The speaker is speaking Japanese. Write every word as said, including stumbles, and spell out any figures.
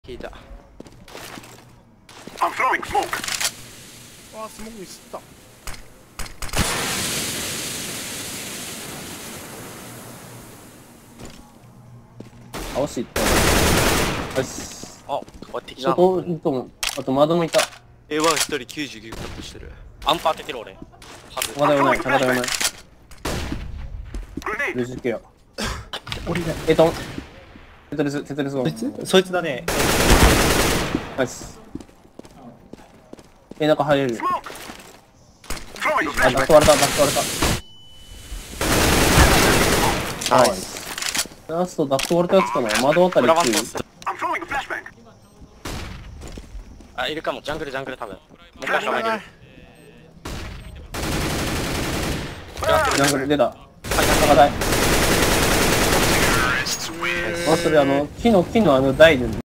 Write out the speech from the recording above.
聞いた。 I'm throwing smoke. わあ、スモークに吸った。 倒しいったよし。 あ、終わってきた。 外とも、あと窓もいた。 エーワン 一人きゅうじゅうきゅうカットしてる。アンパー当ててる俺。ハズ。 まだよない、まだよない。 Grenade. ルジケア。 降りない。 えとん。テトリス、テトリスを。 そいつそいつだね。 ナイス。え、中入れる。 Smoke. Throwing a あ、バッ flashbang. ク割れた、バック割れた。 ナイはい。ラスト、ダック割れたやつかな。窓あたり裏ワン注意。 トス。 I'm throwing a flashbang. あ、いるかも。ジャングル、ジャングル多分。もう一回人がいる。 ジャングル出た。高台。あ、それあの、木の、木のあの台で。